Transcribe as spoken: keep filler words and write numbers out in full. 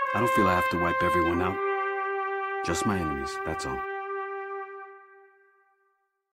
I don't feel I have to wipe everyone out. Just my enemies, that's all.